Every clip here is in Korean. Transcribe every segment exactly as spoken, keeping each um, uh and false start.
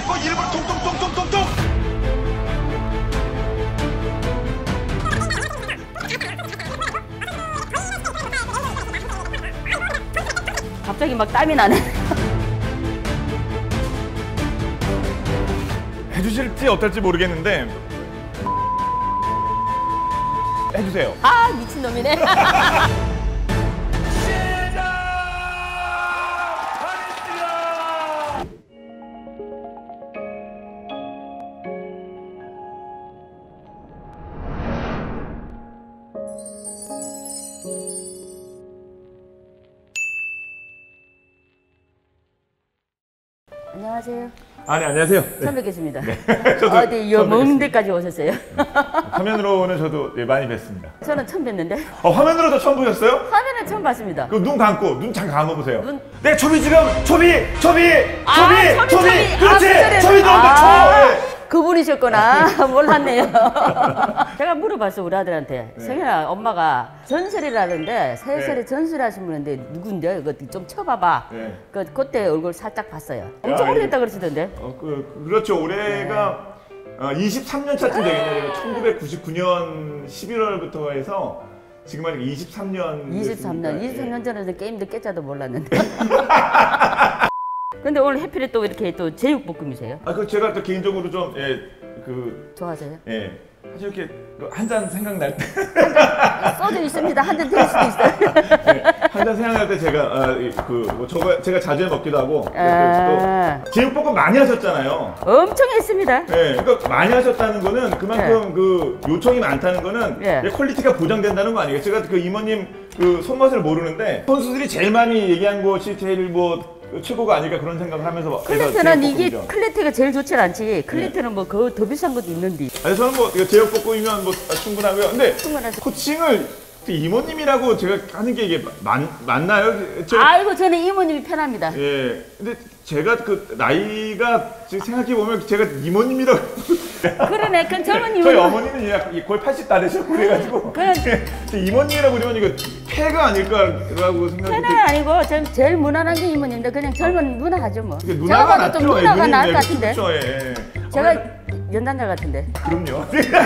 뭐 일부러 통통통통통통. 갑자기 막 땀이 나네. 해주실지 어떨지 모르겠는데 해주세요. 아 미친놈이네. 안녕하세요. 아, 네, 안녕하세요. 처음 뵙겠습니다. 네. 어디 요 먼 데까지 오셨어요? 화면으로는 저도 예, 많이 뵀습니다. 저는 처음 뵀는데. 어, 화면으로도 처음 보셨어요? 화면에 처음 봤습니다. 그 눈 감고 눈 잠깐 감아보세요. 눈... 네, 초비 지금 초비 초비 아, 초비 초비, 초비 초비. 그렇지 아, 초비 들어온다. 아, 초. 그분이셨구나. 몰랐네요. 제가 물어봤어 우리 아들한테. 네. 성현아 엄마가 전설이라는데 세살에 네. 전설하신 분인데 누군데? 그거 좀 쳐봐봐. 네. 그 그때 얼굴 살짝 봤어요. 엄청 야, 오래됐다 그러시던데. 어, 그 그렇죠. 올해가 어, 이십삼 년 차쯤 되겠네요. 천구백구십구 년 십일월부터 해서 지금 한 이십삼 년. 이십삼 년, 됐으니까. 이십삼 년 전에 게임도 깨짜도 몰랐는데. 근데 오늘 해필이 또 이렇게 또 제육볶음이세요? 아, 그 제가 또 개인적으로 좀 예, 그 좋아하세요? 예. 사실 이렇게 한 잔 생각날 때 소주 있습니다. 한 잔 드릴 수도 있어요. 네, 한 잔 생각날 때 제가 아, 그뭐 저거 제가 자주 해 먹기도 하고 아 또 제육볶음 많이 하셨잖아요. 엄청 했습니다. 네, 그러니까 많이 하셨다는 거는 그만큼 네. 그 요청이 많다는 거는 네. 퀄리티가 보장된다는 거 아니에요? 제가 그 이모님 그 손맛을 모르는데 선수들이 제일 많이 얘기한 것이 제일 뭐 최고가 아닐까 그런 생각을 하면서 클리트는 이게 클리트가 제일 좋진 않지. 클리트는 뭐 그 더 비싼 것도 있는데. 아니 저는 뭐 이거 제육볶음이면 뭐 충분하고요. 근데 충분하죠. 코칭을 이모님이라고 제가 하는 게 이게 맞, 맞나요? 제가, 아이고 저는 이모님이 편합니다. 예. 근데 제가 그 나이가 지금 생각해 보면 제가 이모님이라고. 그러네. 그 젊은 이모님. 저희 어머니는 약 거의 팔십 다 되셨고 그래가지고. 그래. 이모님이라고 그러면 이거 폐가 아닐까라고 생각이. 편은 아니고 전 제일 무난한 게 이모님인데 그냥 젊은 누나 하죠 뭐. 누나가 제가 봐도 낫죠. 좀 누나가 예, 나을 것 누님, 같은데. 그렇죠, 예. 제가 어머니, 연단자 같은데. 그럼요.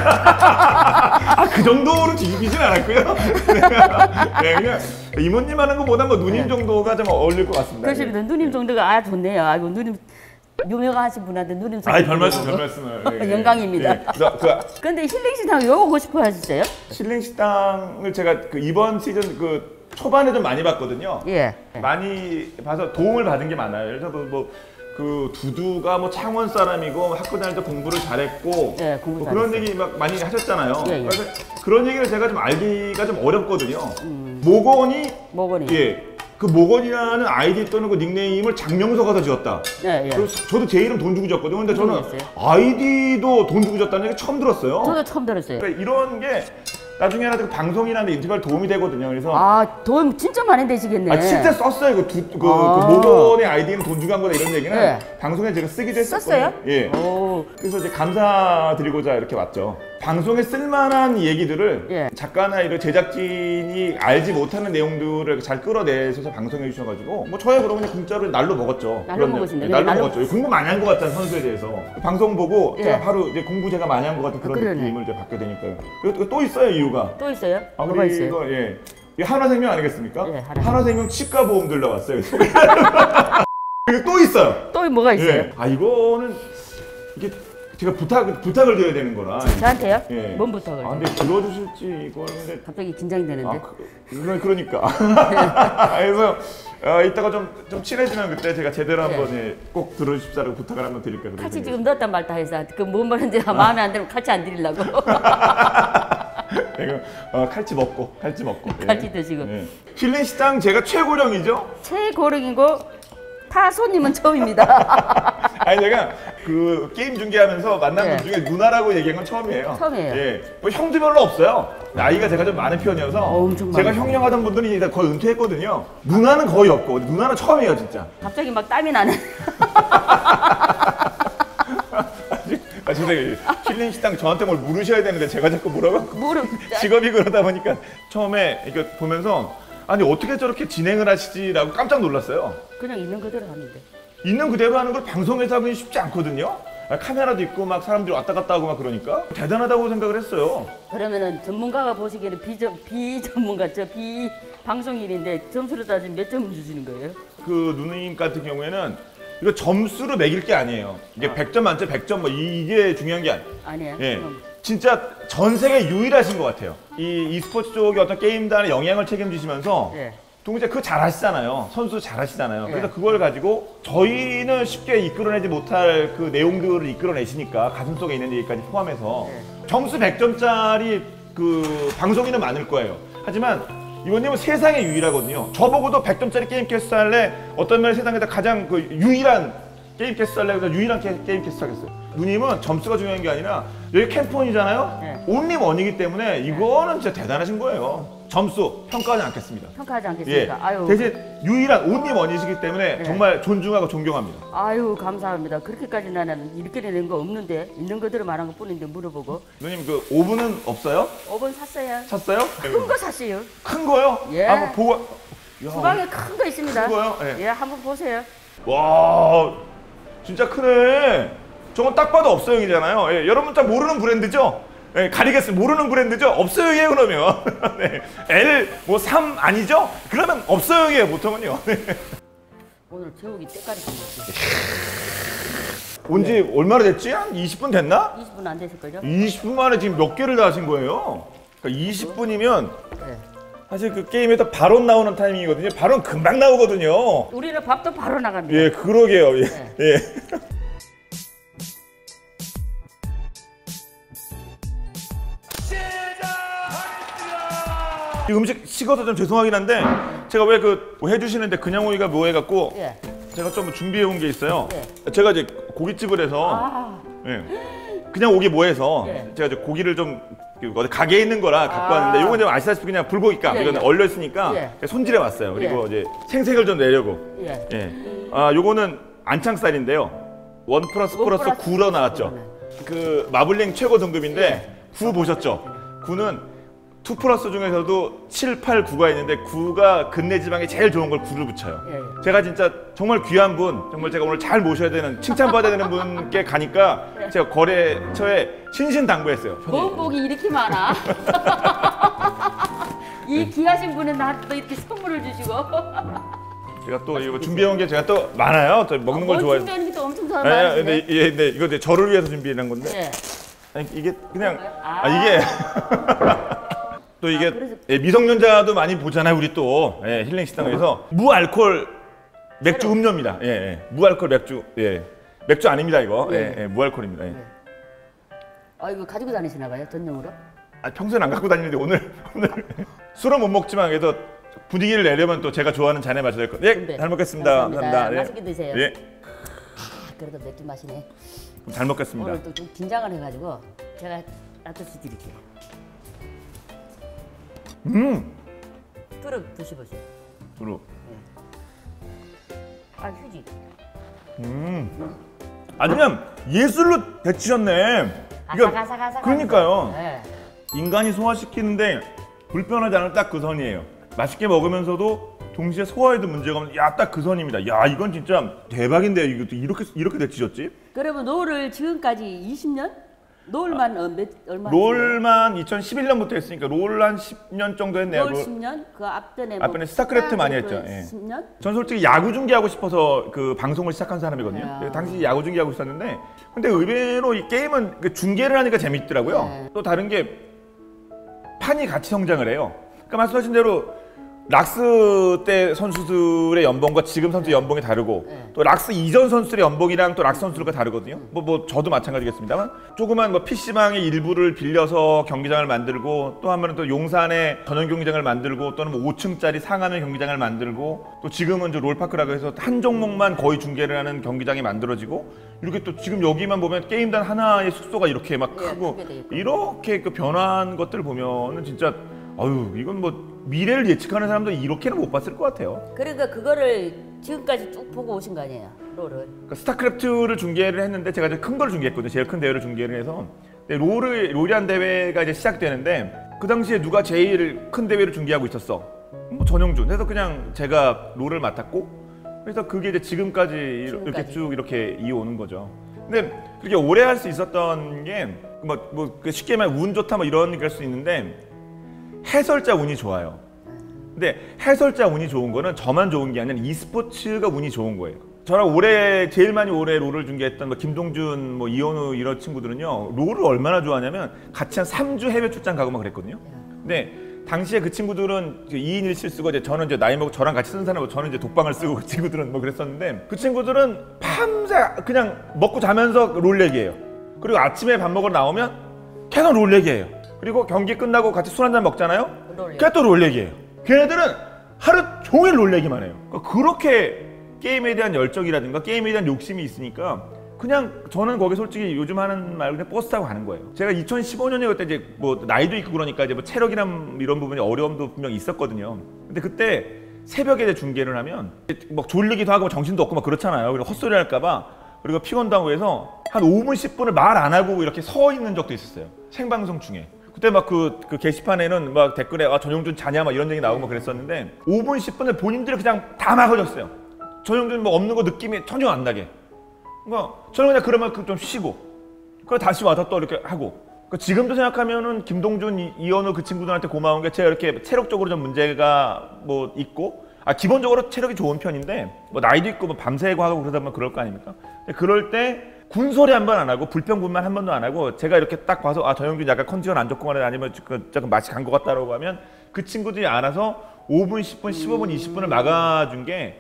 아, 그 정도로 뒤집히진 않았고요. 네, 그냥 이모님 하는 것보다 뭐 누님 네. 정도가 좀 어울릴 것 같습니다. 그렇습니다. 누님 정도가 아 좋네요. 아이고 누님 유명하신 분한테 누님 아, 별 말씀, 별 말씀을. 예, 영광입니다. 예. 그래서 그 근데 힐링식당 왜 오고 싶어 하셨어요? 실링 식당을 제가 그 이번 시즌 그 초반에 좀 많이 봤거든요. 예. 많이 봐서 도움을 받은 게 많아요. 예를 들어서 뭐 그 두두가 뭐 창원 사람이고 학교 다닐 때 공부를 잘했고 예, 공부 뭐 그런 잘했어요. 얘기 막 많이 하셨잖아요. 예, 예. 그래서 그런 얘기를 제가 좀 알기가 좀 어렵거든요. 음. 모건이 모건이. 예. 그 모건이라는 아이디 또는 그 닉네임을 장명서가 다 지었다. 예, 예. 그래서 저도 제 이름 돈 주고 지었거든요. 근데 저는 모르겠어요. 아이디도 돈 주고 지었다는 얘기 처음 들었어요. 저도 처음 들었어요. 그러니까 이런 게 나중에 하나 방송이나 인터뷰에 도움이 되거든요. 그래서 아 도움 진짜 많이 되시겠네. 아, 실제 썼어요. 그, 두, 그, 아. 그 모건의 아이디는 돈 주고 한 거다 이런 얘기는 네. 방송에 제가 쓰기도 했었거든요. 썼어요? 예. 오. 그래서 이제 감사드리고자 이렇게 왔죠. 방송에 쓸만한 얘기들을 예. 작가나 이런 제작진이 알지 못하는 내용들을 잘 끌어내셔서 방송해 주셔가지고 뭐 저야 그러면 그냥 공짜로 날로 먹었죠. 날로 그런 먹으신다. 네, 날로 날로- 먹었죠. 공부 많이 한 것 같다는 선수에 대해서 방송 보고 예. 제가 바로 이제 공부 제가 많이 한 것 같은 그런 아, 그러네. 느낌을 이제 받게 되니까요. 그리고 또 있어요 이유가. 또 있어요? 아, 뭐가 있어요? 그리고 예. 이게 한화생명 아니겠습니까? 예, 하나. 한화생명 치과보험 들러왔어요. 그리고 또 있어요. 또 뭐가 있어요? 예. 아 이거는 이게 제가 부탁 부탁을 드려야 되는 거라. 저한테요? 예. 뭔 부탁을? 아 근데 들어주실지 이걸 근데 갑자기 긴장이 되는데. 아 그, 그러- 그러니까. 그래서 어, 이따가 좀 좀 친해지면 그때 제가 제대로 예. 한번 예, 꼭 들어주십사라고 부탁을 한번 드릴게요. 그런 칼치 생각이 지금 넣었다 말다 해서 그뭔 말인지 마음에 안 들면 칼치 안 드리려고. 내가 어, 칼치 먹고 칼치 먹고 예. 칼치 드시고. 예. 힐링 식당 제가 최고령이죠. 최고령이고 타 손님은 처음입니다. 아니 제가 그 게임 중계하면서 만난 네. 분 중에 누나라고 얘기한 건 처음이에요. 처음이에요. 예, 뭐 형도 별로 없어요. 나이가 제가 좀 많은 편이어서 어, 엄청 제가 많아요. 형형 하던 분들이 이제 거의 은퇴했거든요. 누나는 거의 없고 누나는 처음이에요 진짜. 갑자기 막 땀이 나네. 아 진짜 힐링 식당 저한테 뭘 물으셔야 되는데 제가 자꾸 물어갖고 무릎. 직업이 그러다 보니까 처음에 이거 보면서 아니 어떻게 저렇게 진행을 하시지라고 깜짝 놀랐어요. 그냥 있는 그대로 하면 돼. 있는 그대로 하는 걸 방송에서 하기 쉽지 않거든요. 카메라도 있고 막 사람들이 왔다 갔다 하고 막 그러니까 대단하다고 생각을 했어요. 그러면은 전문가가 보시기에는 비전 비전문가 저 비방송인인데 점수를 따지면 몇 점을 주시는 거예요? 그 누님 같은 경우에는 이거 점수로 매길 게 아니에요. 이게 백 점 만점 백 점 뭐 이게 중요한 게 아니에요. 아니에요. 예. 그럼. 진짜 전 세계 유일하신 것 같아요. 이 e스포츠 쪽의 어떤 게임단의 영향을 책임지시면서 예. 동시에 그거 잘 하시잖아요. 선수 잘 하시잖아요. 예. 그래서 그걸 가지고 저희는 쉽게 이끌어내지 못할 그 내용들을 이끌어내시니까 가슴속에 있는 얘기까지 포함해서 예. 점수 백 점짜리 그 방송인은 많을 거예요. 하지만 이원님은 세상에 유일하거든요. 저보고도 백 점짜리 게임 캐스트 할래? 어떤 면에 세상에서 가장 그 유일한 게임 캐스트 할래? 그래서 유일한 게, 게임 캐스트 하겠어요. 누님은 점수가 중요한 게 아니라 여기 캠프원이잖아요. 네. 온리 원이기 때문에 이거는 진짜 대단하신 거예요. 점수 평가하지 않겠습니다. 평가하지 예. 않겠습니까? 아유. 대신 유일한 온리 원이시기 때문에 네. 정말 존중하고 존경합니다. 아유 감사합니다. 그렇게까지 나는 이렇게 낸 거 없는데 있는 그대로 말한 것 뿐인데 물어보고 누님 그 오븐은 없어요? 오븐 샀어요. 샀어요? 큰 거 샀어요. 큰 거요? 예. 한번 보고. 야, 주방에 큰 거 있습니다. 큰 거요? 예. 예, 한번 보세요. 와, 진짜 크네. 저건 딱 봐도 업소용이잖아요. 예, 여러분 딱 모르는 브랜드죠? 예, 가리겠습니다. 모르는 브랜드죠? 업소용이에요, 그러면. 네. L 뭐 삼 아니죠? 그러면 업소용이에요, 보통은요. 네. 오늘 제목이 때깔이 생겼지. 온지 얼마나 됐지? 한 이십 분 됐나? 이십 분 안 됐을걸요? 이십 분 만에 지금 몇 개를 다 하신 거예요? 그러니까 이십 분이면 네. 사실 그 게임에서 발언 나오는 타이밍이거든요. 발언 금방 나오거든요. 우리는 밥도 바로 나갑니다. 예, 그러게요. 예. 네. 예. 이 음식 식어서 좀 죄송하긴 한데 제가 왜 그 해주시는데 그냥 오이가 묘해갖고 예. 제가 좀 준비해 온 게 있어요. 네. 제가 이제 고깃집을 해서 아, 예. 그냥 오기 뭐해서 예. 제가 이제 고기를 좀 어디 가게에 있는 거라 갖고 아. 왔는데 이건 좀 아시다시피 그냥 불고기값 예, 이거는 예. 얼려 있으니까 예. 손질해 왔어요. 그리고 예. 이제 생색을 좀 내려고. 예. 예. 아 요거는 안창살인데요. 원 플러스 원 플러스 플러스 구로 나왔죠. 구로네. 그 마블링 최고 등급인데 예. 구 보셨죠? 구는 투 플러스 중에서도 칠, 팔, 구가 있는데 구가 근내 지방에 제일 좋은 걸 구를 붙여요. 예, 예. 제가 진짜 정말 귀한 분, 정말 제가 오늘 잘 모셔야 되는, 칭찬받아야 되는 분께 가니까 제가 거래처에 신신당부했어요. 뭔 복이 이렇게 많아? 이 귀하신 분은 나한테 또 이렇게 선물을 주시고. 제가 또 이거 준비해온 게 제가 또 많아요. 또 먹는 걸 좋아해서. 준비하는 게 또 엄청 예, 좋아하시네. 예, 근데, 예, 근데 이거 이제 저를 위해서 준비한 건데 예. 아니, 이게 그냥 아. 아, 이게 또 이게 아, 그래서- 예, 미성년자도 많이 보잖아요. 우리 또 예, 힐링 식당에서 무알콜 맥주 음료입니다. 예, 예. 무알콜 맥주. 예. 맥주 아닙니다, 이거. 예. 예, 예, 무알콜입니다. 예. 예. 아 이거 가지고 다니시나 봐요, 전용으로? 아, 평소엔 안 갖고 다니는데 오늘 오늘 술은 못 먹지만 그래도 분위기를 내려면 또 제가 좋아하는 잔에 마셔야 될 것. 예, 네. 잘 먹겠습니다. 감사합니다. 예. 맛있게 드세요. 예, 그래도 맥주 마시네. 잘 먹겠습니다. 오늘 또 좀 긴장을 해가지고 제가 놔둬서 드릴게요. 음, 뚜룩 드셔보세요. 두루. 아 휴지. 음, 아주 그냥 예술로 데치셨네. 이거 아삭아삭아삭. 그러니까요. 네. 인간이 소화시키는데 불편하지 않은 딱 그 선이에요. 맛있게 먹으면서도 동시에 소화에도 문제가 없는 야 딱 그 선입니다. 야 이건 진짜 대박인데요. 이것도 이렇게 이렇게 데치셨지? 그러면 롤을 지금까지 이십 년? 롤만 어, 몇 얼마? 롤만 이천십일 년부터 했으니까 롤 한 십 년 정도 했네요. 롤 그- 십 년? 그 앞전에 앞전에 스타크래프트 많이 했죠. 예. 십 년? 전 솔직히 야구 중계하고 싶어서 그 방송을 시작한 사람이거든요. 야. 그래서 당시 야구 중계하고 있었는데 근데 의외로 이 게임은 그 중계를 하니까 재밌더라고요. 네. 또 다른 게 판이 같이 성장을 해요. 그러니까 말씀하신 대로 락스 때 선수들의 연봉과 지금 선수 연봉이 다르고 네. 또 락스 이전 선수들의 연봉이랑 또 락스 선수들과 다르거든요. 뭐, 뭐 저도 마찬가지겠습니다만 조그만 뭐 피씨방의 일부를 빌려서 경기장을 만들고 또 한 번은 또 용산에 전용 경기장을 만들고 또는 뭐 오 층짜리 상하면 경기장을 만들고 또 지금은 저 롤파크라고 해서 한 종목만 거의 중계를 하는 경기장이 만들어지고 이렇게 또 지금 여기만 보면 게임단 하나의 숙소가 이렇게 막 예, 크고 크게 돼 있고. 이렇게 그 변한 것들을 보면은 진짜 아유 이건 뭐 미래를 예측하는 사람도 이렇게는 못 봤을 것 같아요. 그러니까 그거를 지금까지 쭉 보고 오신 거 아니에요, 롤을? 그러니까 스타크래프트를 중계를 했는데 제가 이제 큰 걸 중계했거든요. 제일 큰 대회를 중계를 해서 근데 롤을 롤이란 대회가 이제 시작되는데 그 당시에 누가 제일 큰 대회를 중계하고 있었어? 뭐 전용준. 그래서 그냥 제가 롤을 맡았고 그래서 그게 이제 지금까지, 이렇게 지금까지. 쭉 이렇게 이어오는 거죠. 근데 그렇게 오래 할 수 있었던 게뭐 뭐 쉽게 말하면 운 좋다 뭐 이런 얘기할 수 있는데 해설자 운이 좋아요. 근데 해설자 운이 좋은 거는 저만 좋은 게 아니라 e스포츠가 운이 좋은 거예요. 저랑 올해 제일 많이 올해 롤을 중계했던 뭐 김동준, 뭐 이현우 이런 친구들은요 롤을 얼마나 좋아하냐면 같이 한 삼 주 해외 출장 가고 막 그랬거든요. 근데 당시에 그 친구들은 이 인 일 실 쓰고 이제 저는 이제 나이 먹고 저랑 같이 쓰는 사람이고 저는 이제 독방을 쓰고 그 친구들은 뭐 그랬었는데 그 친구들은 밤새 그냥 먹고 자면서 롤 얘기해요. 그리고 아침에 밥 먹으러 나오면 계속 롤 얘기해요. 그리고 경기 끝나고 같이 술 한잔 먹잖아요. 걔 또 롤 얘기해요. 걔네들은 하루 종일 롤 얘기만 해요. 그러니까 그렇게 게임에 대한 열정이라든가 게임에 대한 욕심이 있으니까 그냥 저는 거기 솔직히 요즘 하는 말 그냥 버스 타고 가는 거예요. 제가 이천십오 년에 그때 이제 뭐 나이도 있고 그러니까 이제 뭐 체력이랑 이런 부분이 어려움도 분명히 있었거든요. 근데 그때 새벽에 이제 중계를 하면 막 졸리기도 하고 정신도 없고 막 그렇잖아요. 그리고 헛소리 할까봐 그리고 피곤도 하고 해서 한 오 분 십 분을 말 안 하고 이렇게 서 있는 적도 있었어요. 생방송 중에. 그때 막 그 그 게시판에는 막 댓글에 아 전용준 자냐 막 이런 얘기 나오고 막 그랬었는데 오 분 십 분을 본인들이 그냥 다 막아줬어요. 전용준 뭐 없는 거 느낌이 전혀 안 나게. 그러니까 저는 그냥 그러면 좀 쉬고 그리고 다시 와서 또 이렇게 하고 그러니까 지금도 생각하면은 김동준, 이- 이현우 그 친구들한테 고마운 게 제가 이렇게 체력적으로 좀 문제가 뭐 있고 아 기본적으로 체력이 좋은 편인데 뭐 나이도 있고 뭐 밤새고 하고 그러다 보면 그럴 거 아닙니까? 근데 그럴 때 군소리 한 번 안 하고 불평불만 한 번도 안 하고 제가 이렇게 딱 봐서 아 전영준 약간 컨디션 안 좋고 말해 아니면 조금 맛이 간 것 같다라고 하면 그 친구들이 알아서 오 분, 십 분, 십오 분, 이십 분을 막아준 게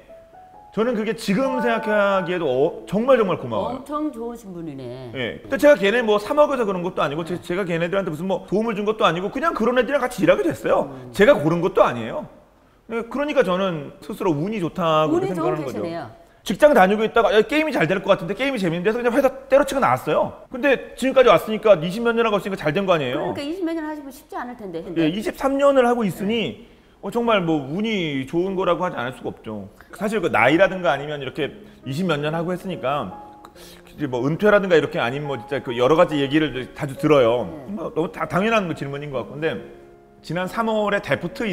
저는 그게 지금 생각하기에도 어, 정말 정말 고마워요. 엄청 좋으신 분이네. 예. 근데 제가 걔네 뭐 사 먹여서 그런 것도 아니고 제, 제가 걔네들한테 무슨 뭐 도움을 준 것도 아니고 그냥 그런 애들이랑 같이 일하게 됐어요. 음. 제가 고른 것도 아니에요. 예, 그러니까 저는 스스로 운이 좋다고 운이 좋은 생각하는 거죠. 계시네요. 직장 다니고 있다가 야, 게임이 잘 될 것 같은데 게임이 재밌는데 해서 그냥 회사 때려치고 나왔어요. 근데 지금까지 왔으니까 이십 몇 년 하고 있으니까 잘 된 거 아니에요. 그러니까 이십 몇 년 하시면 쉽지 않을 텐데. 근데. 예, 이십삼 년을 하고 있으니 어, 정말 뭐 운이 좋은 거라고 하지 않을 수가 없죠. 사실 그 나이라든가 아니면 이렇게 이십 몇 년 하고 했으니까 이제 뭐 은퇴라든가 이렇게 아니면 뭐 진짜 그 여러 가지 얘기를 자주 들어요. 뭐 너무 다 당연한 그 질문인 것 같고 근데 지난 삼월에 데프트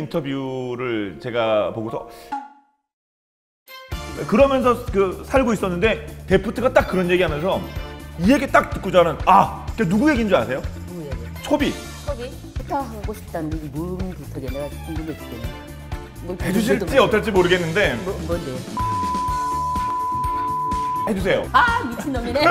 인터뷰를 제가 보고서 그러면서 그 살고 있었는데 데프트가 딱 그런 얘기하면서 이 얘기 딱 듣고 저는 아, 그게 누구 얘기인 줄 아세요? 누구 얘기? 초비. 초비? 부탁하고 싶다는 얘기 뭔 부탁이야? 내가 궁금해 죽겠네. 뭐, 해주실지 어떨지 모르겠는데 뭐, 뭔데? 해주세요. 아 미친놈이네.